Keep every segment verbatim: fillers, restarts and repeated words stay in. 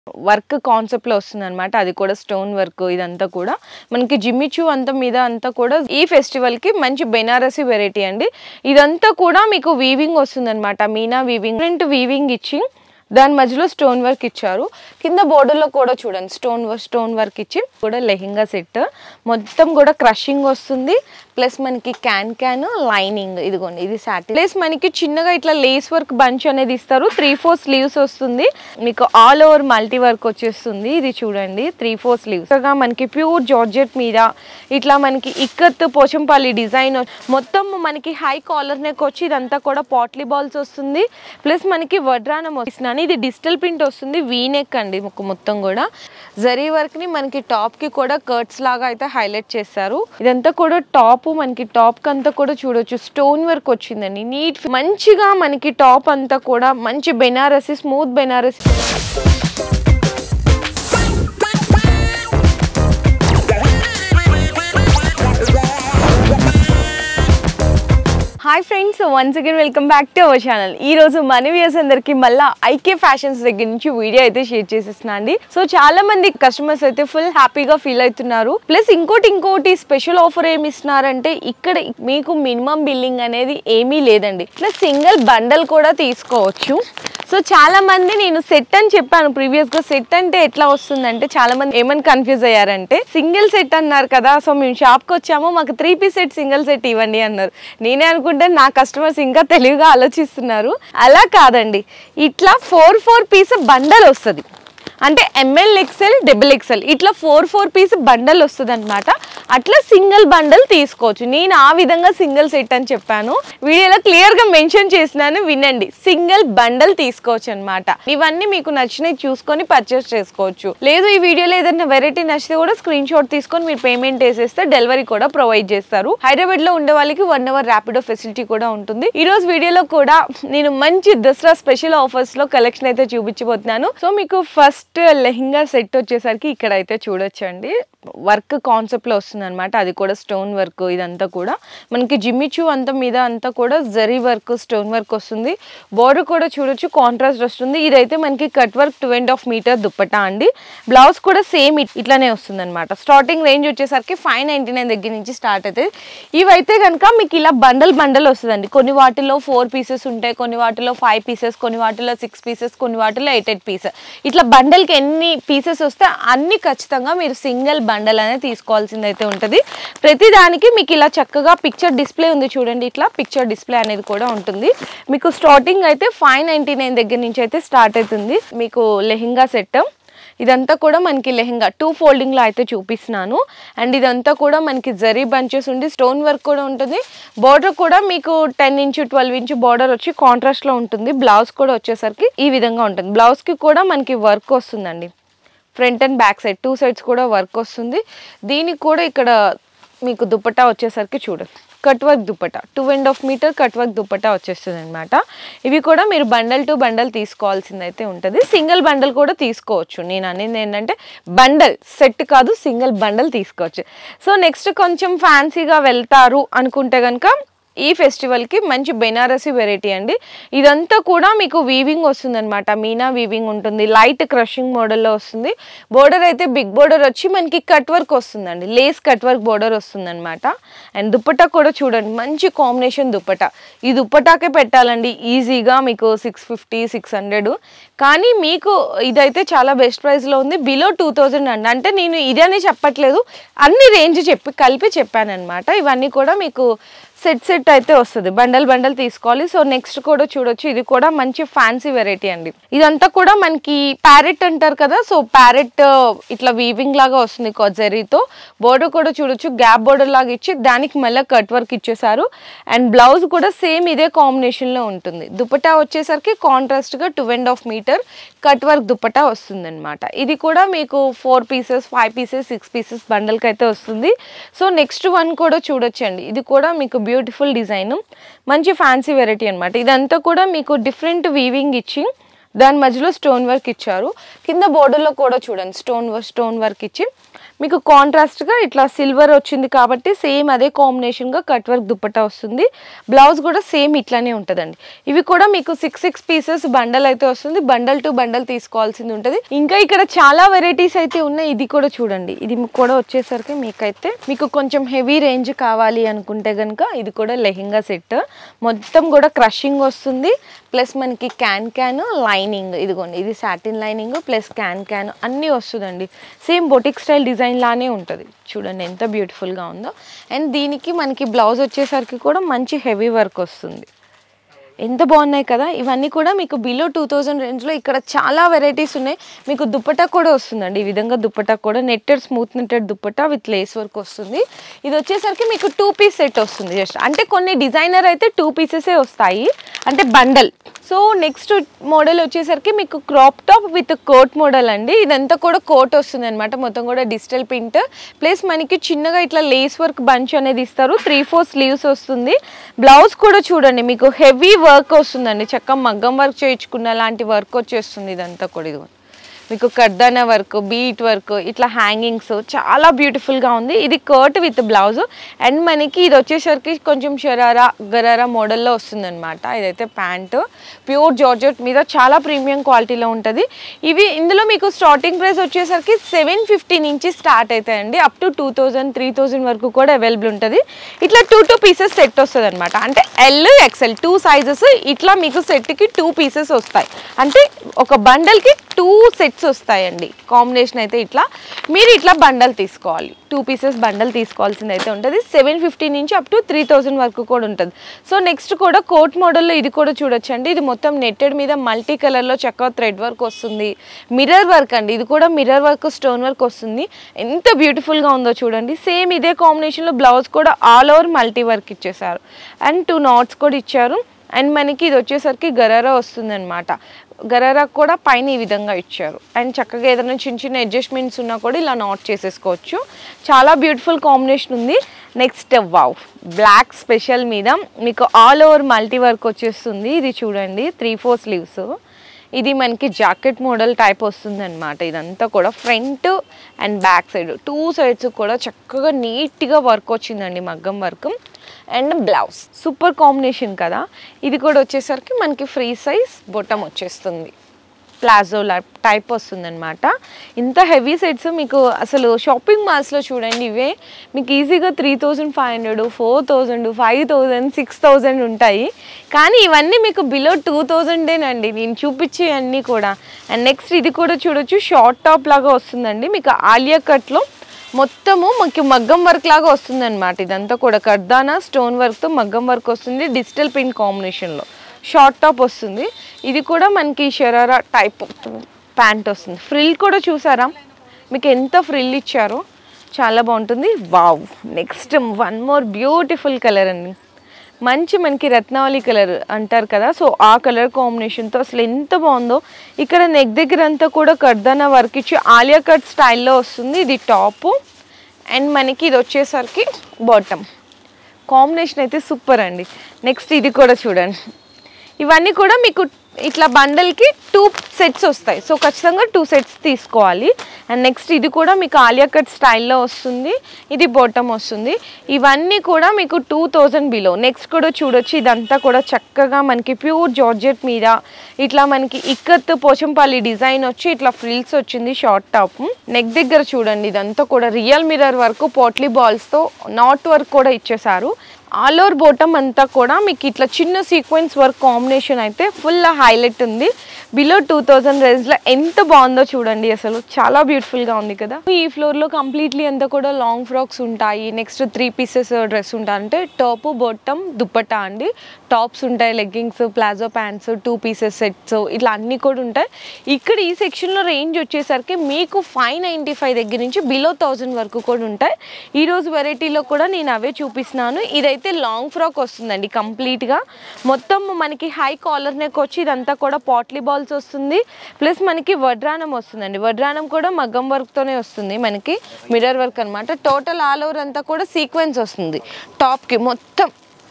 Work concept లో వస్తుంది అనమాట. అది కూడా స్టోన్ వర్క్. ఇదంతా కూడా మనకి జిమ్మిచూ అంతా మీద అంతా కూడా ఈ ఫెస్టివల్ కి మంచి బెనారసి వెరైటీ అండి. ఇదంతా కూడా మీకు వీవింగ్ వస్తుంది అనమాట. మీనా వీవింగ్, ప్రింట్ వీవింగ్ ఇచ్చి దాని మధ్యలో స్టోన్ వర్క్ ఇచ్చారు. కింద బోర్డర్లో కూడా చూడండి స్టోన్ వర్క్ స్టోన్ వర్క్ ఇచ్చి కూడా లెహెంగా సెట్ మొత్తం కూడా క్రషింగ్ వస్తుంది. ప్లస్ మనకి క్యాన్ క్యాన్ లైనింగ్ ఇదిగోండి, ఇది సాటిన్. ప్లస్ మనకి చిన్నగా ఇట్లా లేస్ వర్క్ బంచ్ అనేది ఇస్తారు. త్రీ ఫోర్ స్లీవ్స్ వస్తుంది మీకు. ఆల్ ఓవర్ మల్టీ వర్క్ వచ్చేస్తుంది. ఇది చూడండి త్రీ ఫోర్ స్లీవ్స్. మనకి ప్యూర్ జార్జెట్ మీద ఇట్లా మనకి ఇక్కత్ పోచంపల్లి డిజైన్ మొత్తం మనకి హై కాలర్ నెక్ వచ్చి ఇదంతా కూడా పాట్లీ బాల్స్ వస్తుంది. ప్లస్ మనకి వడ్రానం వస్తున్నాను. ఇది డిజిటల్ ప్రింట్ వస్తుంది. వీ నెక్ అండి మొత్తం కూడా. జరీ వర్క్ ని మనకి టాప్ కి కూడా కర్ట్స్ లాగా అయితే హైలైట్ చేస్తారు. ఇదంతా కూడా టాప్ మనకి టాప్ కి అంతా కూడా చూడొచ్చు స్టోన్ వర్క్ వచ్చిందండి. నీట్ మంచిగా మనకి టాప్ అంతా కూడా మంచి Banarasi smooth Banarasi. Hi friends, once again welcome back to our channel. ఈ రోజు మన వ్యూయర్స్ అందరికి మళ్ళీ ఐకే ఫ్యాషన్స్ దగ్గర నుంచి వీడియో అయితే షేర్ చేసేస్తున్నా అండి. సో చాలా మంది కస్టమర్స్ అయితే ఫుల్ హ్యాపీగా ఫీల్ అవుతున్నారు. ప్లస్ ఇంకోటి ఇంకోటి స్పెషల్ ఆఫర్ ఏమి ఇస్తున్నారంటే ఇక్కడ మీకు మినిమం బిల్లింగ్ అనేది ఏమీ లేదండి. ప్లస్ సింగిల్ బండల్ కూడా తీసుకోవచ్చు. సో చాలా మంది నేను సెట్ అని చెప్పాను ప్రీవియస్ గా. సెట్ అంటే ఎట్లా వస్తుందంటే చాలా మంది ఏమని కన్ఫ్యూజ్ అయ్యారంటే సింగిల్ సెట్ అన్నారు కదా, సో మేము షాప్ కి వచ్చాము మాకు three piece set single set ఇవ్వండి అన్నారు. నేనే అనుకుంటే నా కస్టమర్స్ ఇంకా తెలివిగా ఆలోచిస్తున్నారు. అలా కాదండి, ఇట్లా ఫోర్ ఫోర్ పీస్ బండల్ వస్తుంది. అంటే ఎంఎల్ ఎక్సెల్ డబుల్ ఎక్సెల్ ఇట్లా ఫోర్ ఫోర్ పీస్ బండల్ వస్తుంది అనమాట. అట్లా సింగిల్ బండల్ తీసుకోవచ్చు. నేను ఆ విధంగా సింగిల్ సెట్ అని చెప్పాను, వీడియోలో క్లియర్ గా మెన్షన్ చేసినాను, వినండి. సింగిల్ బండల్ తీసుకోవచ్చు అనమాట. ఇవన్నీ మీకు నచ్చినవి చూసుకొని పర్చేస్ చేసుకోవచ్చు. లేదు ఈ వీడియోలో ఏదైనా వెరైటీ నచ్చితే కూడా స్క్రీన్ షాట్ తీసుకొని మీరు పేమెంట్ వేసేస్తే డెలివరీ కూడా ప్రొవైడ్ చేస్తారు. హైదరాబాద్ లో ఉండే వాళ్ళకి వన్ అవర్ ర్యాపిడో ఫెసిలిటీ కూడా ఉంటుంది. ఈ రోజు వీడియోలో కూడా నేను మంచి దసరా స్పెషల్ ఆఫర్స్ లో కలెక్షన్ అయితే చూపించబోతున్నాను. సో మీకు ఫస్ట్ లెహెంగా సెట్ వచ్చేసరికి ఇక్కడ అయితే చూడొచ్చండి. వర్క్ కాన్సెప్ట్ లో వస్తుంది అనమాట. అది కూడా స్టోన్ వర్క్. ఇదంతా కూడా మనకి జిమ్మిచూ అంతా మీద అంతా కూడా జరీ వర్క్ స్టోన్ వర్క్ వస్తుంది. బోర్డర్ కూడా చూడొచ్చు కాంట్రాస్ట్ వస్తుంది. ఇదైతే మనకి cut work two and half meter dupatta అండి. బ్లౌజ్ కూడా సేమ్ ఇట్లానే వస్తుంది అనమాట. స్టార్టింగ్ రేంజ్ వచ్చేసరికి ఫైవ్ నైన్టీ నైన్ దగ్గర నుంచి స్టార్ట్ అవుతుంది. ఇవైతే కనుక మీకు ఇలా బండల్ బండల్ వస్తుందండి. కొన్ని వాటిలో ఫోర్ పీసెస్ ఉంటాయి, కొన్ని వాటిలో ఫైవ్ పీసెస్, కొన్ని వాటిలో సిక్స్ పీసెస్, కొన్ని వాటిలో ఎయిట్ ఎయిట్ పీసెస్. ఇట్లా బండల్ కి ఎన్ని పీసెస్ వస్తే అన్ని ఖచ్చితంగా మీరు సింగిల్ బండల్ అనేది తీసుకోవాల్సింది అయితే ఉంటుంది. ప్రతి దానికి మీకు ఇలా చక్కగా పిక్చర్ డిస్ప్లే ఉంది చూడండి. ఇట్లా పిక్చర్ డిస్ప్లే అనేది కూడా ఉంటుంది. మీకు స్టార్టింగ్ అయితే ఫైవ్ నైన్టీ నైన్ దగ్గర నుంచి అయితే స్టార్ట్ అవుతుంది మీకు లెహెంగా సెట్. ఇదంతా కూడా మనకి లెహెంగా టూ ఫోల్డింగ్ లో అయితే చూపిస్తున్నాను. అండ్ ఇదంతా కూడా మనకి జరీ బంచెస్ ఉండి స్టోన్ వర్క్ కూడా ఉంటుంది. బార్డర్ కూడా మీకు ten inch twelve inch border వచ్చి కాంట్రాస్ట్ లో ఉంటుంది. బ్లౌజ్ కూడా వచ్చేసరికి ఈ విధంగా ఉంటుంది. బ్లౌజ్ కి కూడా మనకి వర్క్ వస్తుందండి. Front and back side two sides కూడా వర్క్ వస్తుంది. దీనికి కూడా ఇక్కడ మీకు దుపట్టా వచ్చేసరికి చూడండి cut work dupatta two and half meter cut work dupatta వచ్చేస్తుంది అనమాట. ఇవి కూడా మీరు బండల్ టు బండల్ తీసుకోవాల్సింది అయితే ఉంటుంది. సింగిల్ బండల్ కూడా తీసుకోవచ్చు. నేను అనేది ఏంటంటే బండల్ సెట్ కాదు, సింగిల్ బండల్ తీసుకోవచ్చు. సో నెక్స్ట్ కొంచెం ఫ్యాన్సీగా వెళ్తారు అనుకుంటే కనుక ఈ ఫెస్టివల్ కి మంచి బెనారసి వెరైటీ అండి. ఇదంతా కూడా మీకు వీవింగ్ వస్తుంది అనమాట. మీనా వీవింగ్ ఉంటుంది. లైట్ క్రషింగ్ మోడల్లో వస్తుంది. బోర్డర్ అయితే బిగ్ బోర్డర్ వచ్చి మనకి కట్ వర్క్ వస్తుందండి. లేస్ కట్ వర్క్ బోర్డర్ వస్తుంది అనమాట. అండ్ దుప్పటా కూడా చూడండి మంచి కాంబినేషన్ దుప్పటా. ఈ దుప్పటాకే పెట్టాలండి ఈజీగా మీకు సిక్స్ ఫిఫ్టీ సిక్స్ హండ్రెడ్ కానీ మీకు ఇదైతే చాలా బెస్ట్ ప్రైస్ లో ఉంది. బిలో టూ థౌజండ్ అండి. అంటే నేను ఇదనే చెప్పట్లేదు, అన్ని రేంజ్ చెప్పి కలిపి చెప్పాను అనమాట. ఇవన్నీ కూడా మీకు సెట్ సెట్ అయితే వస్తుంది. బండల్ బండల్ తీసుకోవాలి. సో నెక్స్ట్ కూడా చూడొచ్చు. ఇది కూడా మంచి ఫ్యాన్సీ వెరైటీ అండి. ఇదంతా కూడా మనకి ప్యారెట్ అంటారు కదా, సో ప్యారెట్ ఇట్లా వీవింగ్ లాగా వస్తుంది జరీతో. బోర్డర్ కూడా చూడొచ్చు గ్యాప్ బోర్డర్ లాగా ఇచ్చి దానికి మళ్ళీ కట్ వర్క్ ఇచ్చేసారు. అండ్ బ్లౌజ్ కూడా సేమ్ ఇదే కాంబినేషన్ లో ఉంటుంది. దుపట్టా వచ్చేసరికి కాంట్రాస్ట్ గా two and half meter cut work dupatta వస్తుంది అనమాట. ఇది కూడా మీకు four pieces five pieces six pieces bundle కి అయితే వస్తుంది. సో నెక్స్ట్ వన్ కూడా చూడొచ్చండి. ఇది కూడా మీకు బ్యూటిఫుల్ డిజైన్ మంచి ఫ్యాన్సీ వెరైటీ అనమాట. ఇదంతా కూడా మీకు డిఫరెంట్ వీవింగ్ ఇచ్చి దాని మధ్యలో స్టోన్ వర్క్ ఇచ్చారు. కింద బోర్డర్లో కూడా చూడండి స్టోన్ స్టోన్ వర్క్ ఇచ్చి మీకు కాంట్రాస్ట్గా ఇట్లా సిల్వర్ వచ్చింది కాబట్టి సేమ్ అదే కాంబినేషన్గా కట్ వర్క్ దుపట్టా వస్తుంది. బ్లౌజ్ కూడా సేమ్ ఇట్లానే ఉంటుందండి. ఇవి కూడా మీకు సిక్స్ సిక్స్ పీసెస్ బండల్ అయితే వస్తుంది. బండల్ టు బండల్ తీసుకోవాల్సింది ఉంటుంది. ఇంకా ఇక్కడ చాలా వెరైటీస్ అయితే ఉన్నాయి. ఇది కూడా చూడండి, ఇది కూడా వచ్చేసరికి మీకైతే మీకు కొంచెం హెవీ రేంజ్ కావాలి అనుకుంటే కనుక ఇది కూడా లెహెంగా సెట్. మొత్తం కూడా క్రషింగ్ వస్తుంది, ప్లస్ మనకి క్యాన్ క్యాన్ లైనింగ్, ఇదిగోండి ఇది satin lining plus can can అన్నీ వస్తుందండి. సేమ్ బొటిక్ స్టైల్ డిజైన్ లానే ఉంటుంది. చూడండి ఎంత బ్యూటిఫుల్గా ఉందో. అండ్ దీనికి మనకి బ్లౌజ్ వచ్చేసరికి కూడా మంచి హెవీ వర్క్ వస్తుంది. ఎంత బాగున్నాయి కదా. ఇవన్నీ కూడా మీకు బిలో టూ థౌజండ్ రేంజ్లో ఇక్కడ చాలా వెరైటీస్ ఉన్నాయి. మీకు దుపట్టా కూడా వస్తుందండి. ఈ విధంగా దుపట్టా కూడా netted smooth netted dupatta with lace work వస్తుంది. ఇది వచ్చేసరికి మీకు టూ పీస్ సెట్ వస్తుంది జస్ట్. అంటే కొన్ని డిజైనర్ అయితే టూ పీసెసే వస్తాయి, అంటే బండల్. సో నెక్స్ట్ మోడల్ వచ్చేసరికి మీకు crop top with coat model అండి. ఇదంతా కూడా కోట్ వస్తుంది అనమాట. మొత్తం కూడా డిజిటల్ ప్రింట్ ప్లస్ మనకి చిన్నగా ఇట్లా లేస్ వర్క్ బంచ్ అనేది ఇస్తారు. త్రీ ఫోర్ స్లీవ్స్ వస్తుంది. బ్లౌజ్ కూడా చూడండి మీకు హెవీ వర్క్ వస్తుందండి. చక్కగా మగ్గం వర్క్ చేయించుకున్న లాంటి వర్క్ వచ్చేస్తుంది. ఇదంతా కూడా ఇది మీకు కర్దానా వర్క్, బీట్ వర్క్, ఇట్లా హ్యాంగింగ్స్ చాలా బ్యూటిఫుల్గా ఉంది. ఇది కర్ట్ విత్ బ్లౌజ్. అండ్ మనకి ఇది వచ్చేసరికి కొంచెం షరారా గరారా మోడల్లో వస్తుంది అనమాట. ఇదైతే ప్యాంటు ప్యూర్ జార్జెట్ మీద చాలా ప్రీమియం క్వాలిటీలో ఉంటుంది. ఇవి ఇందులో మీకు స్టార్టింగ్ ప్రైస్ వచ్చేసరికి సెవెన్ ఫిఫ్టీ నుంచి స్టార్ట్ అవుతాయండి. Up to two thousand three thousand వరకు కూడా అవైలబుల్ ఉంటుంది. ఇట్లా టూ టూ పీసెస్ సెట్ వస్తుంది అనమాట. అంటే ఎల్ ఎక్స్ఎల్ టూ సైజెస్ ఇట్లా మీకు సెట్కి టూ పీసెస్ వస్తాయి. అంటే ఒక బండల్కి టూ సెట్స్ వస్తాయండి. కాంబినేషన్ అయితే ఇట్లా మీరు ఇట్లా బండల్ తీసుకోవాలి. టూ పీసెస్ బండల్ తీసుకోవాల్సింది అయితే ఉంటుంది. సెవెన్ ఫిఫ్టీ నుంచి అప్ టు త్రీ థౌజండ్ వరకు కూడా ఉంటుంది. సో నెక్స్ట్ కూడా కోట్ మోడల్లో ఇది కూడా చూడొచ్చండి. ఇది మొత్తం నెట్టెడ్ మీద మల్టీ కలర్లో చక్కగా థ్రెడ్ వర్క్ వస్తుంది. మిర్రర్ వర్క్ అండి. ఇది కూడా మిర్రర్ వర్క్ స్టోన్ వర్క్ వస్తుంది. ఎంత బ్యూటిఫుల్గా ఉందో చూడండి. సేమ్ ఇదే కాంబినేషన్లో బ్లౌజ్ కూడా ఆల్ ఓవర్ మల్టీ వర్క్ ఇచ్చేసారు. అండ్ టూ నాట్స్ కూడా ఇచ్చారు. అండ్ మనకి ఇది వచ్చేసరికి గరారా వస్తుంది అనమాట. గరారా కూడా పైన ఈ విధంగా ఇచ్చారు. అండ్ చక్కగా ఏదైనా చిన్న చిన్న అడ్జస్ట్మెంట్స్ ఉన్నా కూడా ఇలా నాట్ చేసేసుకోవచ్చు. చాలా బ్యూటిఫుల్ కాంబినేషన్ ఉంది. నెక్స్ట్ వావ్ బ్లాక్ స్పెషల్ మీద మీకు ఆల్ ఓవర్ మల్టీ వర్క్ వచ్చేస్తుంది. ఇది చూడండి త్రీ ఫోర్ స్లీవ్స్. ఇది మనకి జాకెట్ మోడల్ టైప్ వస్తుంది అనమాట. ఇదంతా కూడా front and back side two sides కూడా చక్కగా నీట్గా వర్క్ వచ్చిందండి, మగ్గం work. And blouse super combination కదా. ఇది కూడా వచ్చేసరికి మనకి ఫ్రీ సైజ్ బొటమ్ వచ్చేస్తుంది. ప్లాజో టైప్ వస్తుంది అనమాట. ఇంత హెవీ సెట్స్ మీకు అసలు షాపింగ్ మాల్స్లో చూడండి ఇవే మీకు ఈజీగా three thousand five hundred four thousand five thousand six thousand ఉంటాయి. కానీ ఇవన్నీ మీకు బిలో టూ థౌజండేనండి నేను చూపించే అన్నీ కూడా. అండ్ నెక్స్ట్ ఇది కూడా చూడొచ్చు, షార్ట్ టాప్ లాగా వస్తుందండి. మీకు ఆలియా కట్లో మొత్తము మనకి మగ్గం వర్క్ లాగా వస్తుంది అనమాట. ఇదంతా కూడా కర్దానా స్టోన్ వర్క్తో మగ్గం వర్క్ వస్తుంది. డిజిటల్ ప్రింట్ కాంబినేషన్లో షార్ట్ టాప్ వస్తుంది. ఇది కూడా మనకి షరారా టైప్ ప్యాంట్ వస్తుంది. ఫ్రిల్ కూడా చూసారా మీకు ఎంత ఫ్రిల్ ఇచ్చారో, చాలా బాగుంటుంది. Wow next one more beautiful colour అండి. మంచి మనకి రత్నావళి కలర్ అంటారు కదా, సో ఆ కలర్ కాంబినేషన్తో అసలు ఎంత బాగుందో. ఇక్కడ నెక్ దగ్గర అంతా కూడా కర్దానా వర్క్ ఇచ్చి ఆలియా కట్ స్టైల్లో వస్తుంది. ఇది టాపు అండ్ మనకి ఇది వచ్చేసరికి బాటమ్. కాంబినేషన్ అయితే సూపర్ అండి. నెక్స్ట్ ఇది కూడా చూడండి. ఇవన్నీ కూడా మీకు ఇట్లా బండల్కి టూ సెట్స్ వస్తాయి. సో ఖచ్చితంగా టూ సెట్స్ తీసుకోవాలి. అండ్ నెక్స్ట్ ఇది కూడా మీకు ఆలియా కట్ స్టైల్లో వస్తుంది. ఇది బాటమ్ వస్తుంది. ఇవన్నీ కూడా మీకు టూ థౌజండ్ బిలో. నెక్స్ట్ కూడా చూడొచ్చు, ఇదంతా కూడా చక్కగా మనకి ప్యూర్ జార్జెట్ మీద ఇట్లా మనకి ఇక్కత్ పోచంపల్లి డిజైన్ వచ్చి ఇట్లా ఫ్రిల్స్ వచ్చింది. షార్ట్ టాప్ నెక్ దగ్గర చూడండి. ఇదంతా కూడా రియల్ మిర్రర్ వర్క్ పోట్లీ బాల్స్తో నాట్ వర్క్ కూడా ఇచ్చేసారు. ఆల్ ఓవర్ బాటమ్ అంతా కూడా మీకు ఇట్లా చిన్న సీక్వెన్స్ వర్క్ కాంబినేషన్ అయితే ఫుల్ హైలైట్ ఉంది. బిలో టూ థౌజండ్ రేంజ్లో ఎంత బాగుందో చూడండి. అసలు చాలా బ్యూటిఫుల్గా ఉంది కదా. ఈ ఫ్లోర్లో కంప్లీట్లీ అంతా కూడా లాంగ్ ఫ్రాక్స్ ఉంటాయి. నెక్స్ట్ త్రీ పీసెస్ డ్రెస్ ఉంటాయి. అంటే టాప్ బాటమ్ దుపట్టా అండి. టాప్స్ ఉంటాయి, leggings, palazzo pants, two pieces sets ఇట్లా అన్నీ కూడా ఉంటాయి. ఇక్కడ ఈ సెక్షన్లో రేంజ్ వచ్చేసరికి మీకు ఫైవ్ నైంటీ ఫైవ్ దగ్గర నుంచి బిలో థౌజండ్ వరకు కూడా ఉంటాయి. ఈరోజు వెరైటీలో కూడా నేను అవే చూపిస్తున్నాను. ఇదైతే లాంగ్ ఫ్రాక్ వస్తుందండి. కంప్లీట్గా మొత్తం మనకి హై కాలర్ నెక్ వచ్చి ఇదంతా కూడా పాట్లీ బాల్స్ వస్తుంది. ప్లస్ మనకి వడ్రానం వస్తుందండి. వడ్రానం కూడా మగ్గం వర్క్తోనే వస్తుంది. మనకి మిర్రర్ వర్క్ అనమాట. టోటల్ ఆల్ ఓవర్ అంతా కూడా సీక్వెన్స్ వస్తుంది. టాప్కి మొత్తం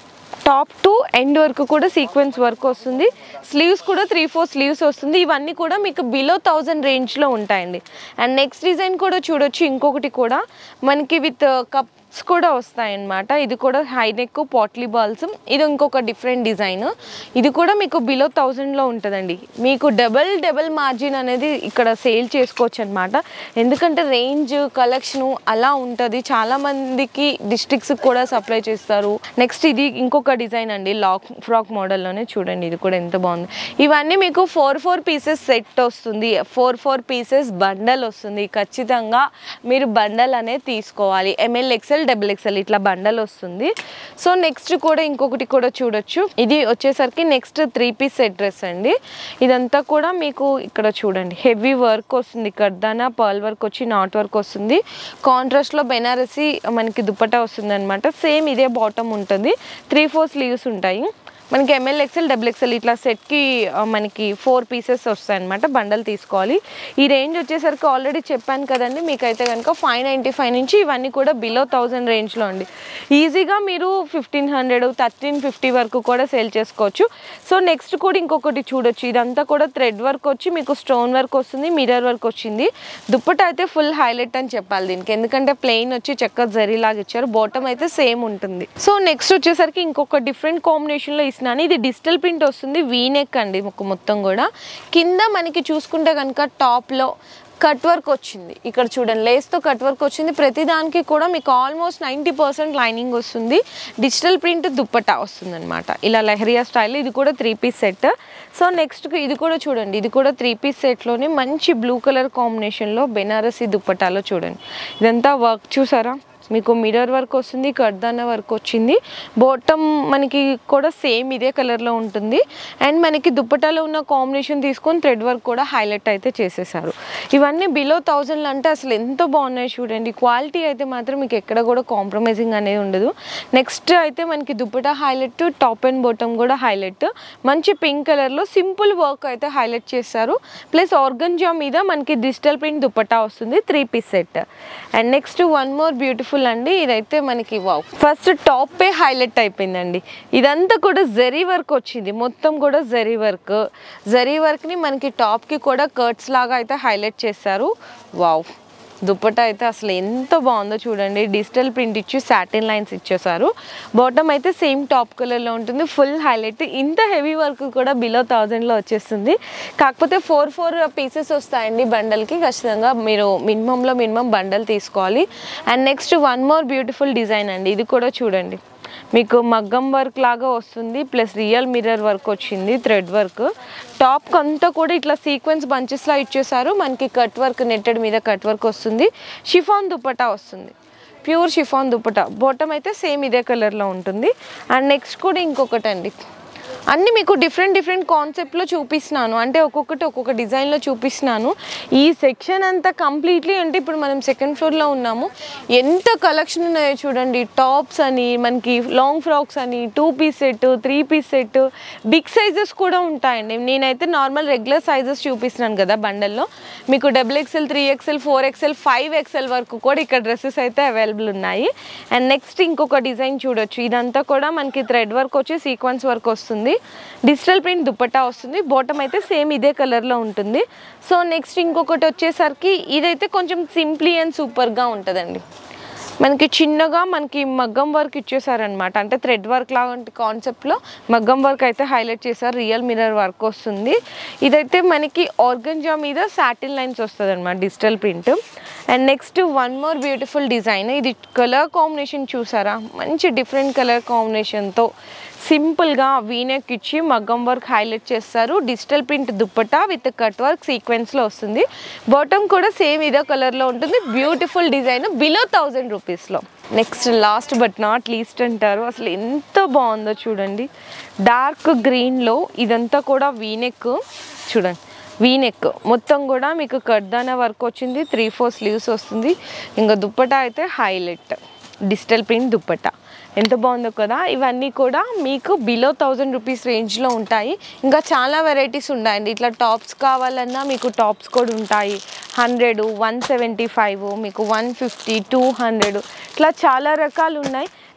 టాప్ టు ఎండ్ వరకు కూడా సీక్వెన్స్ వర్క్ వస్తుంది. స్లీవ్స్ కూడా త్రీ ఫోర్ స్లీవ్స్ వస్తుంది. ఇవన్నీ కూడా మీకు బిలో థౌజండ్ రేంజ్లో ఉంటాయండి. అండ్ నెక్స్ట్ డిజైన్ కూడా చూడొచ్చు. ఇంకొకటి కూడా మనకి విత్ కప్ కూడా వస్తాయన్నమాట. ఇది కూడా హై నెక్ పాట్లీ బాల్స్. ఇది ఇంకొక డిఫరెంట్ డిజైన్. ఇది కూడా మీకు బిలో థౌజండ్లో ఉంటుందండి. మీకు డబల్ డబల్ మార్జిన్ అనేది ఇక్కడ సేల్ చేసుకోవచ్చు అనమాట. ఎందుకంటే రేంజ్ కలెక్షన్ అలా ఉంటుంది. చాలామందికి డిస్ట్రిక్ట్స్ కూడా సప్లై చేస్తారు. నెక్స్ట్ ఇది ఇంకొక డిజైన్ అండి, లాక్ ఫ్రాక్ మోడల్లోనే చూడండి. ఇది కూడా ఎంత బాగుంది. ఇవన్నీ మీకు ఫోర్ ఫోర్ పీసెస్ సెట్ వస్తుంది. ఫోర్ ఫోర్ పీసెస్ బండల్ వస్తుంది. ఖచ్చితంగా మీరు బండల్ అనేది తీసుకోవాలి. ఎంఎల్ ఎక్సెల్ డబుల్ ఎక్సెల్ ఇట్లా బండల్ వస్తుంది. సో నెక్స్ట్ కూడా ఇంకొకటి కూడా చూడొచ్చు. ఇది వచ్చేసరికి next three piece set dress అండి. ఇదంతా కూడా మీకు ఇక్కడ చూడండి హెవీ వర్క్ వస్తుంది. కర్దానా పర్ల్ వర్క్ వచ్చి నాట్ వర్క్ వస్తుంది. కాంట్రాస్ట్లో బెనారసి మనకి దుపట్టా వస్తుంది అనమాట. సేమ్ ఇదే బాటమ్ ఉంటుంది. త్రీ ఫోర్ స్లీవ్స్ ఉంటాయి. మనకి ఎంఎల్ ఎక్సెల్ డబుల్ ఎక్సెల్ ఇట్లా సెట్కి మనకి ఫోర్ పీసెస్ వస్తాయి అనమాట. బండల్ తీసుకోవాలి. ఈ రేంజ్ వచ్చేసరికి ఆల్రెడీ చెప్పాను కదండి మీకైతే కనుక ఫైవ్ నైంటీ ఫైవ్ నుంచి ఇవన్నీ కూడా బిలో థౌజండ్ రేంజ్లో అండి. ఈజీగా మీరు ఫిఫ్టీన్ హండ్రెడ్ థర్టీన్ ఫిఫ్టీ వరకు కూడా సేల్ చేసుకోవచ్చు. సో నెక్స్ట్ కూడా ఇంకొకటి చూడొచ్చు. ఇదంతా కూడా థ్రెడ్ వర్క్ వచ్చి మీకు స్టోన్ వర్క్ వస్తుంది. మిర్రర్ వర్క్ వచ్చింది. దుప్పట అయితే ఫుల్ హైలైట్ అని చెప్పాలి దీనికి. ఎందుకంటే ప్లెయిన్ వచ్చి చెక్క జరీలాగా ఇచ్చారు. బాటమ్ అయితే సేమ్ ఉంటుంది. సో నెక్స్ట్ వచ్చేసరికి ఇంకొక డిఫరెంట్ కాంబినేషన్లో ఇది డిజిటల్ ప్రింట్ వస్తుంది. వీనెక్ అండి మొత్తం కూడా. కింద మనకి చూసుకుంటే కనుక టాప్లో కట్ వర్క్ వచ్చింది. ఇక్కడ చూడండి లేస్తో కట్ వర్క్ వచ్చింది. ప్రతిదానికి కూడా మీకు ఆల్మోస్ట్ నైంటీ పర్సెంట్ లైనింగ్ వస్తుంది. డిజిటల్ ప్రింట్ దుప్పట్టా వస్తుంది అనమాట. ఇలా లెహరియా స్టైల్. ఇది కూడా three piece set. So next ఇది కూడా చూడండి. ఇది కూడా త్రీ పీస్ సెట్లోనే మంచి బ్లూ కలర్ కాంబినేషన్లో బెనారసి దుప్పటాలో చూడండి. ఇదంతా వర్క్ చూసారా. మీకు మిర్రర్ వర్క్ వస్తుంది. కర్దానా వర్క్ వచ్చింది. బాటమ్ మనకి కూడా సేమ్ ఇదే కలర్లో ఉంటుంది. అండ్ మనకి దుప్పటాలో ఉన్న కాంబినేషన్ తీసుకొని థ్రెడ్ వర్క్ కూడా హైలైట్ అయితే చేసేసారు. ఇవన్నీ బిలో థౌజండ్లో అంటే అసలు ఎంత బాగున్నాయి చూడండి. క్వాలిటీ అయితే మాత్రం మీకు ఎక్కడ కూడా కాంప్రమైజింగ్ అనేది ఉండదు. నెక్స్ట్ అయితే మనకి dupatta highlight, top and bottom కూడా హైలైట్. మంచి పింక్ కలర్లో సింపుల్ వర్క్ అయితే హైలైట్ చేస్తారు. ప్లస్ ఆర్గంజా మీద మనకి డిజిటల్ ప్రింట్ దుప్పటా వస్తుంది. Three piece set. And next one more beautiful అండి. ఇదైతే మనకి వావ్ ఫస్ట్ టాపే హైలైట్ అయిపోయిందండి. ఇదంతా కూడా జరీ వర్క్ వచ్చింది. మొత్తం కూడా జరీ వర్క్. జరీ వర్క్ని మనకి టాప్కి కూడా కర్ట్స్ లాగా అయితే హైలైట్ చేస్తారు. వావ్ దుప్పటా అయితే అసలు ఎంత బాగుందో చూడండి. డిజిటల్ ప్రింట్ ఇచ్చి సాటిన్ లైన్స్ ఇచ్చేసారు. బాటమ్ అయితే సేమ్ టాప్ కలర్లో ఉంటుంది. Full highlight. ఇంత హెవీ వర్క్ కూడా బిలో థౌజండ్లో వచ్చేస్తుంది. కాకపోతే ఫోర్ ఫోర్ పీసెస్ వస్తాయండి బండల్కి. ఖచ్చితంగా మీరు మినిమంలో మినిమం బండల్ తీసుకోవాలి. And next one more beautiful design అండి. ఇది కూడా చూడండి. మీకు మగ్గం వర్క్ లాగా వస్తుంది. ప్లస్ రియల్ మిర్రర్ వర్క్ వచ్చింది. Thread work. టాప్ అంతా కూడా ఇట్లా సీక్వెన్స్ బంచెస్లా ఇచ్చేసారు. మనకి కట్ వర్క్ నెట్టెడ్ మీద కట్ వర్క్ వస్తుంది. షిఫాన్ దుపట్టా వస్తుంది. Pure chiffon dupatta. బాటమ్ అయితే సేమ్ ఇదే కలర్లో ఉంటుంది. అండ్ నెక్స్ట్ కూడా ఇంకొకటి అండి. అన్నీ మీకు డిఫరెంట్ డిఫరెంట్ కాన్సెప్ట్లో చూపిస్తున్నాను. అంటే ఒక్కొక్కటి ఒక్కొక్క డిజైన్లో చూపిస్తున్నాను. ఈ సెక్షన్ అంతా కంప్లీట్లీ అంటే ఇప్పుడు మనం సెకండ్ ఫ్లోర్లో ఉన్నాము. ఎంత కలెక్షన్ ఉన్నాయో చూడండి. టాప్స్ అని మనకి లాంగ్ ఫ్రాక్స్ అని two piece set, three piece set, big sizes కూడా ఉంటాయండి. నేనైతే నార్మల్ రెగ్యులర్ సైజెస్ చూపిస్తున్నాను కదా బండల్లో. మీకు double XL, three XL, four XL, five XL వరకు కూడా ఇక్కడ డ్రెస్సెస్ అయితే అవైలబుల్ ఉన్నాయి. అండ్ నెక్స్ట్ ఇంకొక డిజైన్ చూడొచ్చు. ఇదంతా కూడా మనకి థ్రెడ్ వర్క్ వచ్చి సీక్వెన్స్ వర్క్ వస్తుంది. డిజిటల్ ప్రింట్ దుపట్టా వస్తుంది. బాటమ్ అయితే సేమ్ ఇదే కలర్లో ఉంటుంది. సో నెక్స్ట్ ఇంకొకటి వచ్చేసరికి ఇదైతే కొంచెం సింప్లీ అండ్ సూపర్గా ఉంటుందండి. మనకి చిన్నగా మనకి మగ్గం వర్క్ ఇచ్చేసారనమాట. అంటే థ్రెడ్ వర్క్ లాంటి కాన్సెప్ట్లో మగ్గం వర్క్ అయితే హైలైట్ చేశారు. రియల్ మిర్రర్ వర్క్ వస్తుంది. ఇదైతే మనకి ఆర్గంజా మీద సాటిన్ లైన్స్ వస్తుంది అనమాట digital print. And next one more beautiful design. ఇది కలర్ కాంబినేషన్ చూసారా. మంచి డిఫరెంట్ కలర్ కాంబినేషన్తో సింపుల్గా వీనెక్ ఇచ్చి మగ్గం వర్క్ హైలైట్ చేస్తారు. Digital print dupatta with cut work సీక్వెన్స్లో వస్తుంది. బాటమ్ కూడా సేమ్ ఇదే కలర్లో ఉంటుంది. బ్యూటిఫుల్ డిజైన్ బిలో థౌజండ్ రూపీస్లో. Next last but not least అంటారు. అసలు ఎంత బాగుందో చూడండి. డార్క్ గ్రీన్లో ఇదంతా కూడా వీనెక్ చూడండి. వీనెక్ మొత్తం కూడా మీకు కర్దానా వర్క్ వచ్చింది. త్రీ ఫోర్ స్లీవ్స్ వస్తుంది. ఇంకా దుప్పటా అయితే హైలైట్ డిజిటల్ ప్రింట్ దుప్పటా. ఎంత బాగుందో కదా. ఇవన్నీ కూడా మీకు బిలో థౌజండ్ రూపీస్ రేంజ్లో ఉంటాయి. ఇంకా చాలా వెరైటీస్ ఉన్నాయండి. ఇట్లా టాప్స్ కావాలన్నా మీకు టాప్స్ కూడా ఉంటాయి. హండ్రెడ్, వన్ సెవెంటీ ఫైవ్, మీకు వన్ ఫిఫ్టీ, టూ హండ్రెడ్ ఇట్లా చాలా రకాలు ఉన్నాయి.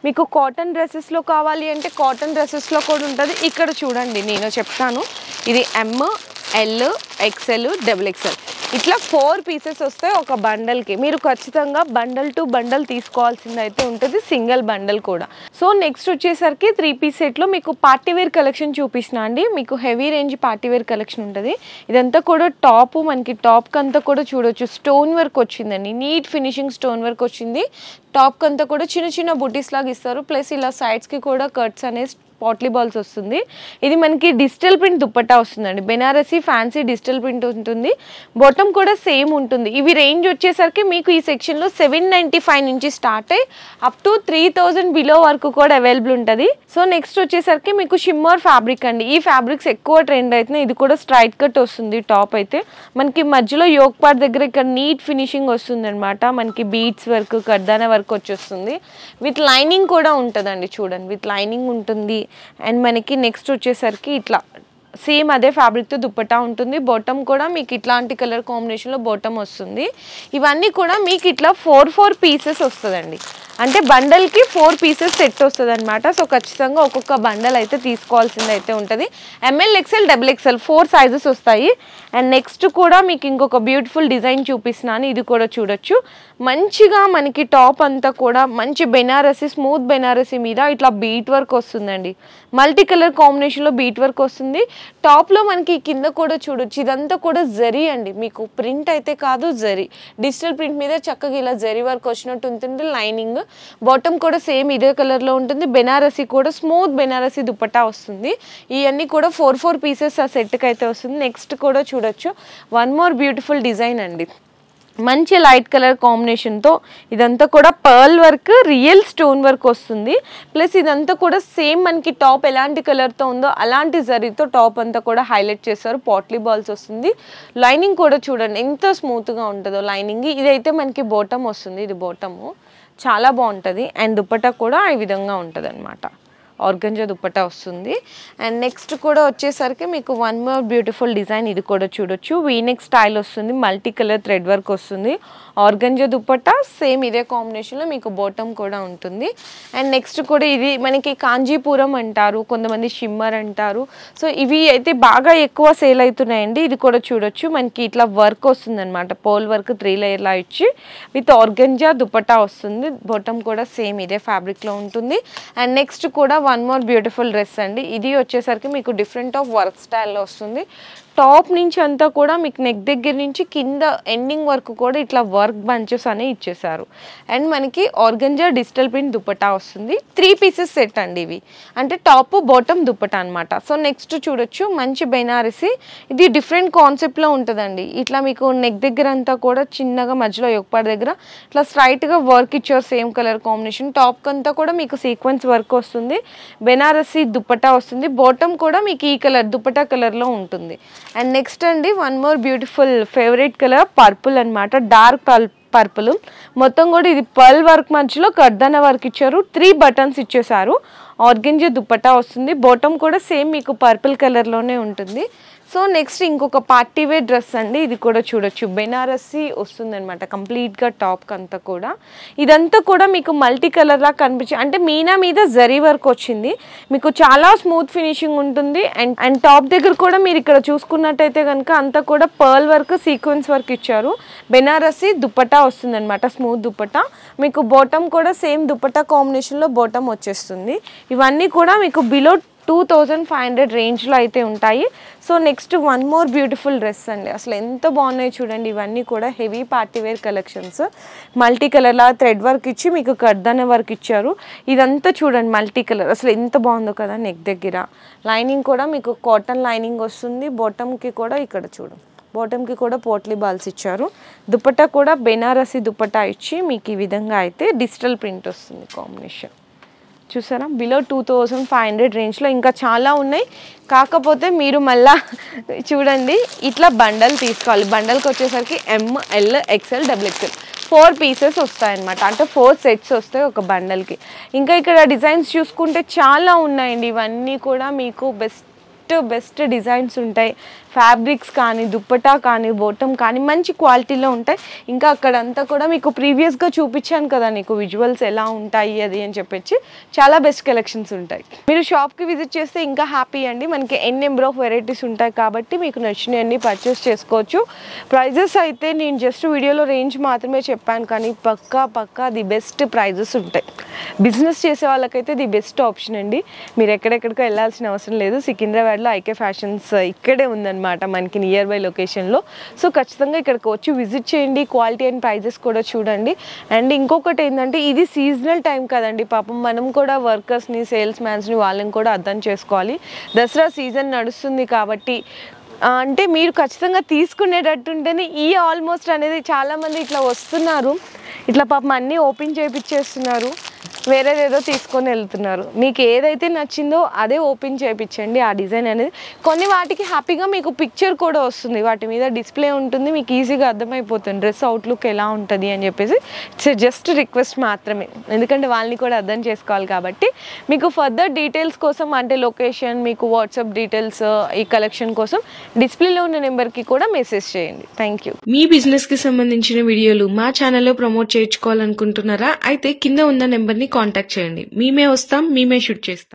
మీకు కాటన్ డ్రెస్సెస్లో కావాలి అంటే కాటన్ డ్రెస్సెస్లో కూడా ఉంటుంది. ఇక్కడ చూడండి నేను చెప్తాను, ఇది M, L, XL, double XL ఇట్లా ఫోర్ పీసెస్ వస్తాయి ఒక బండల్కి. మీరు ఖచ్చితంగా బండల్ టు బండల్ తీసుకోవాల్సింది అయితే ఉంటుంది, సింగిల్ బండల్ కూడా. సో నెక్స్ట్ వచ్చేసరికి త్రీ పీస్ సెట్లో మీకు పార్టీవేర్ కలెక్షన్ చూపిస్తున్నా అండి. మీకు హెవీ రేంజ్ పార్టీవేర్ కలెక్షన్ ఉంటుంది. ఇదంతా కూడా టాప్, మనకి టాప్కి అంతా కూడా చూడొచ్చు స్టోన్ వర్క్ వచ్చిందండి, నీట్ ఫినిషింగ్ స్టోన్ వర్క్ వచ్చింది. టాప్కి అంతా కూడా చిన్న చిన్న బుటీస్ లాగా ఇస్తారు, ప్లస్ ఇలా సైడ్స్కి కూడా కట్స్ అనేసి పాట్లీ బాల్స్ వస్తుంది. ఇది మనకి డిజిటల్ ప్రింట్ దుప్పట్టా వస్తుందండి, బెనారసీ ఫ్యాన్సీ డిజిటల్ ప్రింట్ ఉంటుంది. బాటమ్ కూడా సేమ్ ఉంటుంది. ఇవి రేంజ్ వచ్చేసరికి మీకు ఈ సెక్షన్లో సెవెన్ నైంటీ ఫైవ్ నుంచి స్టార్ట్ అయ్యి up to three thousand below వరకు కూడా అవైలబుల్ ఉంటుంది. సో నెక్స్ట్ వచ్చేసరికి మీకు షిమ్మర్ ఫ్యాబ్రిక్ అండి. ఈ ఫ్యాబ్రిక్స్ ఎక్కువ ట్రెండ్ అవుతున్నాయి. ఇది కూడా స్ట్రైట్ కట్ వస్తుంది. టాప్ అయితే మనకి మధ్యలో యోక్ పార్ట్ దగ్గర ఇక్కడ నీట్ ఫినిషింగ్ వస్తుంది అనమాట. మనకి బీడ్స్ వర్క్, కర్దానా వర్క్ వచ్చేస్తుంది. విత్ లైనింగ్ కూడా ఉంటుందండి, చూడండి విత్ లైనింగ్ ఉంటుంది. అండ్ మనకి నెక్స్ట్ వచ్చేసరికి ఇట్లా సేమ్ అదే ఫ్యాబ్రిక్తో దుప్పట్టా ఉంటుంది. బాటమ్ కూడా మీకు ఇట్లాంటి కలర్ కాంబినేషన్లో బాటమ్ వస్తుంది. ఇవన్నీ కూడా మీకు ఇట్లా ఫోర్ ఫోర్ పీసెస్ వస్తుందండి, అంటే బండల్కి ఫోర్ పీసెస్ సెట్ వస్తుంది అనమాట. సో ఖచ్చితంగా ఒక్కొక్క బండల్ అయితే తీసుకోవాల్సింది అయితే ఉంటుంది. M L, XL, double XL four sizes వస్తాయి. అండ్ నెక్స్ట్ కూడా మీకు ఇంకొక బ్యూటిఫుల్ డిజైన్ చూపిస్తున్నాను, ఇది కూడా చూడొచ్చు. మంచిగా మనకి టాప్ అంతా కూడా మంచి బెనారసీ, స్మూత్ బెనారసీ మీద ఇట్లా బీట్ వర్క్ వస్తుందండి. మల్టీ కలర్ కాంబినేషన్లో బీట్ వర్క్ వస్తుంది. టాప్లో మనకి కింద కూడా చూడొచ్చు, ఇదంతా కూడా జరీ అండి, మీకు ప్రింట్ అయితే కాదు జరీ, డిజిటల్ ప్రింట్ మీద చక్కగా ఇలా జరీ వర్క్ వచ్చినట్టు ఉంటుంది. లైనింగ్ బాటమ్ కూడా సేమ్ ఇదే కలర్లో ఉంటుంది. బెనారసీ కూడా స్మూత్ బెనారసీ దుపట్టా వస్తుంది. ఇవన్నీ కూడా ఫోర్ ఫోర్ పీసెస్ ఆ సెట్కి అయితే వస్తుంది. నెక్స్ట్ కూడా చూడొచ్చు, వన్ మోర్ బ్యూటిఫుల్ డిజైన్ అండి, మంచి లైట్ కలర్ కాంబినేషన్తో ఇదంతా కూడా pearl work, real stone work వస్తుంది. ప్లస్ ఇదంతా కూడా సేమ్ మనకి టాప్ ఎలాంటి కలర్తో ఉందో అలాంటి జరీతో టాప్ అంతా కూడా హైలైట్ చేస్తారు. పాట్లీ బాల్స్ వస్తుంది. లైనింగ్ కూడా చూడండి ఎంత స్మూత్గా ఉంటుందో లైనింగ్. ఇదైతే మనకి బాటమ్ వస్తుంది, ఇది బాటము చాలా బాగుంటుంది. అండ్ దుపట్టా కూడా ఈ విధంగా ఉంటుంది అనమాట, ఆర్గంజా దుపట్టా వస్తుంది. అండ్ నెక్స్ట్ కూడా వచ్చేసరికి మీకు వన్ మోర్ బ్యూటిఫుల్ డిజైన్, ఇది కూడా చూడొచ్చు. వీనెక్ స్టైల్ వస్తుంది, మల్టీ కలర్ థ్రెడ్ వర్క్ వస్తుంది. ఆర్గంజా దుపట్టా సేమ్ ఇదే కాంబినేషన్లో మీకు బాటమ్ కూడా ఉంటుంది. అండ్ నెక్స్ట్ కూడా ఇది మనకి కాంజీపురం అంటారు, కొంతమంది షిమ్మర్ అంటారు. సో ఇవి అయితే బాగా ఎక్కువ సేల్ అవుతున్నాయండి. ఇది కూడా చూడొచ్చు, మనకి ఇట్లా వర్క్ వస్తుంది అనమాట, పోల్ వర్క్ త్రీ లేయర్లా ఇచ్చి విత్ ఆర్గంజా దుపట్టా వస్తుంది. బాటమ్ కూడా సేమ్ ఇదే ఫ్యాబ్రిక్లో ఉంటుంది. అండ్ నెక్స్ట్ కూడా వన్ మోర్ బ్యూటిఫుల్ డ్రెస్ అండి. ఇది వచ్చేసరికి మీకు డిఫరెంట్ ఆఫ్ వర్క్ స్టైల్లో వస్తుంది. టాప్ నుంచి అంతా కూడా మీకు నెక్ దగ్గర నుంచి కింద ఎండింగ్ వరకు కూడా ఇట్లా వర్క్ బంచెస్ అనేవి ఇచ్చేసారు. అండ్ మనకి ఆర్గంజా డిజిటల్ ప్రింట్ దుపట్టా వస్తుంది. త్రీ పీసెస్ సెట్ అండి ఇవి, అంటే టాప్ బాటమ్ దుపట్టా అనమాట. సో నెక్స్ట్ చూడొచ్చు, మంచి బెనారసీ, ఇది డిఫరెంట్ కాన్సెప్ట్లో ఉంటుందండి. ఇట్లా మీకు నెక్ దగ్గర అంతా కూడా చిన్నగా మధ్యలో యొక్కపాడు దగ్గర ఇట్లా స్ట్రైట్గా వర్క్ ఇచ్చారు, సేమ్ కలర్ కాంబినేషన్. టాప్కి అంతా కూడా మీకు సీక్వెన్స్ వర్క్ వస్తుంది. బెనారసీ దుపట్టా వస్తుంది. బాటమ్ కూడా మీకు ఈ కలర్ దుపట్టా కలర్లో ఉంటుంది. అండ్ నెక్స్ట్ అండి one more beautiful favourite colour purple అనమాట, డార్క్ పర్ల్ పర్పుల్ మొత్తం కూడా ఇది పర్ల్ వర్క్ మధ్యలో కర్దానా వర్క్ ఇచ్చారు. త్రీ బటన్స్ ఇచ్చేసారు. ఆర్గంజా దుపట్టా వస్తుంది. బాటమ్ కూడా సేమ్ మీకు పర్పుల్ కలర్లోనే ఉంటుంది. సో నెక్స్ట్ ఇంకొక పార్టీ వేర్ డ్రెస్ అండి, ఇది కూడా చూడొచ్చు, బెనారసీ వస్తుంది అనమాట కంప్లీట్గా టాప్కి అంతా కూడా. ఇదంతా కూడా మీకు మల్టీ కలర్లా కనిపించి, అంటే మీనా మీద జరీ వర్క్ వచ్చింది, మీకు చాలా స్మూత్ ఫినిషింగ్ ఉంటుంది. అండ్ అండ్ టాప్ దగ్గర కూడా మీరు ఇక్కడ చూసుకున్నట్టయితే కనుక అంతా కూడా పర్ల్ వర్క్, సీక్వెన్స్ వర్క్ ఇచ్చారు. బెనారసీ దుపట్టా వస్తుంది అనమాట, స్మూత్ దుపట్టా. మీకు బాటమ్ కూడా సేమ్ దుపట్టా కాంబినేషన్లో బాటమ్ వచ్చేస్తుంది. ఇవన్నీ కూడా మీకు below two thousand five hundred రేంజ్లో అయితే ఉంటాయి. So next one more beautiful dress అండి, అసలు ఎంత బాగున్నాయి చూడండి. ఇవన్నీ కూడా హెవీ పార్టీవేర్ కలెక్షన్స్, మల్టీ కలర్లా థ్రెడ్ వర్క్ ఇచ్చి మీకు కర్దానా వర్క్ ఇచ్చారు. ఇదంతా చూడండి మల్టీ కలర్, అసలు ఎంత బాగుందో కదా. నెక్ దగ్గర లైనింగ్ కూడా మీకు కాటన్ లైనింగ్ వస్తుంది. బాటమ్కి కూడా ఇక్కడ చూడండి, బాటమ్కి కూడా పోట్లీ బాల్స్ ఇచ్చారు. దుపట్టా కూడా బెనారసీ దుపట్టా ఇచ్చి మీకు ఈ విధంగా అయితే డిజిటల్ ప్రింట్ వస్తుంది కాంబినేషన్. చూసారా, below two thousand five hundred రేంజ్లో ఇంకా చాలా ఉన్నాయి. కాకపోతే మీరు మళ్ళా చూడండి ఇట్లా బండల్ తీసుకోవాలి. బండల్కి వచ్చేసరికి M, L, XL, double XL four pieces వస్తాయన్నమాట, అంటే ఫోర్ సెట్స్ వస్తాయి ఒక బండల్కి. ఇంకా ఇక్కడ డిజైన్స్ చూసుకుంటే చాలా ఉన్నాయండి. ఇవన్నీ కూడా మీకు బెస్ట్ బెస్ట్ డిజైన్స్ ఉంటాయి. ఫ్యాబ్రిక్స్ కానీ దుప్పటా కానీ బాటమ్ కానీ మంచి క్వాలిటీలో ఉంటాయి. ఇంకా అక్కడంతా కూడా మీకు ప్రీవియస్గా చూపించాను కదా నీకు విజువల్స్ ఎలా ఉంటాయి అది అని చెప్పొచ్చి చాలా బెస్ట్ కలెక్షన్స్ ఉంటాయి. మీరు షాప్కి విజిట్ చేస్తే ఇంకా హ్యాపీ అండి. మనకి ఎన్ నెంబర్ ఆఫ్ వెరైటీస్ ఉంటాయి కాబట్టి మీకు నచ్చినవన్నీ పర్చేస్ చేసుకోవచ్చు. ప్రైజెస్ అయితే నేను జస్ట్ వీడియోలో రేంజ్ మాత్రమే చెప్పాను కానీ పక్కా పక్కా ది బెస్ట్ ప్రైజెస్ ఉంటాయి. బిజినెస్ చేసే వాళ్ళకైతే ది బెస్ట్ ఆప్షన్ అండి. మీరు ఎక్కడెక్కడికో వెళ్ళాల్సిన అవసరం లేదు. సికింద్రాబాద్లో ఐకే ఫ్యాషన్స్ ఇక్కడే ఉందన్నమాట మనకి నియర్ బై లొకేషన్లో. సో ఖచ్చితంగా ఇక్కడికి వచ్చి విజిట్ చేయండి. క్వాలిటీ అండ్ ప్రైజెస్ కూడా చూడండి. అండ్ ఇంకొకటి ఏంటంటే ఇది సీజనల్ టైం కదండి, పాపం మనం కూడా వర్కర్స్ని సేల్స్ మ్యాన్స్ని వాళ్ళని కూడా అర్థం చేసుకోవాలి. దసరా సీజన్ నడుస్తుంది కాబట్టి అంటే మీరు ఖచ్చితంగా తీసుకునేటట్టు ఉంటేనే ఈ ఆల్మోస్ట్ అనేది చాలామంది ఇట్లా వస్తున్నారు, ఇట్లా పాపం అన్నీ ఓపెన్ చేయించేస్తున్నారు, వేరేదేదో తీసుకొని వెళ్తున్నారు. మీకు ఏదైతే నచ్చిందో అదే ఓపెన్ చేయించండి. ఆ డిజైన్ అనేది కొన్ని వాటికి హ్యాపీగా మీకు పిక్చర్ కూడా వస్తుంది, వాటి మీద డిస్ప్లే ఉంటుంది, మీకు ఈజీగా అర్థమైపోతుంది డ్రెస్ అవుట్లుక్ ఎలా ఉంటుంది అని చెప్పేసి. ఇట్స్ జస్ట్ రిక్వెస్ట్ మాత్రమే, ఎందుకంటే వాళ్ళని కూడా అర్థం చేసుకోవాలి కాబట్టి. మీకు ఫర్దర్ డీటెయిల్స్ కోసం అంటే లొకేషన్, మీకు వాట్సాప్ డీటెయిల్స్, ఈ కలెక్షన్ కోసం డిస్ప్లేలో ఉన్న నెంబర్కి కూడా మెసేజ్ చేయండి. Thank you. మీ బిజినెస్కి సంబంధించిన వీడియోలు మా ఛానల్లో ప్రమోట్ చేయించుకోవాలనుకుంటున్నారా? అయితే కింద ఉన్న నెంబర్ని కాంటాక్ట్ చేయండి. మేమే వస్తాం, మేమే షూట్ చేస్తాం.